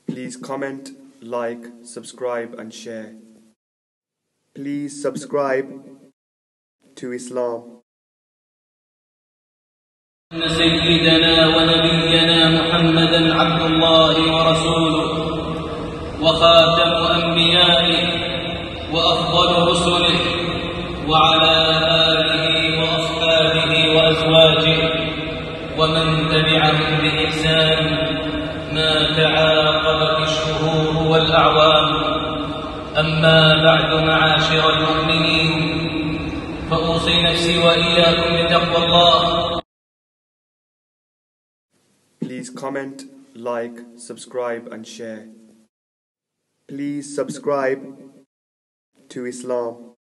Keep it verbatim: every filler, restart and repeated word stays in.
Please comment, like, subscribe and share. Please subscribe to Islam. إن سيدنا ونبينا محمدا عبد الله ورسوله وخاتم أنبيائه وأفضل رسله وعلى آله وأصحابه وأزواجه ومن تبعهم بإحسان ما تعاقبت الشهور والأعوام. أما بعد معاشر المؤمنين، فأوصي نفسي وإياكم بتقوى الله. Please comment, like, subscribe and share. Please subscribe to Islam.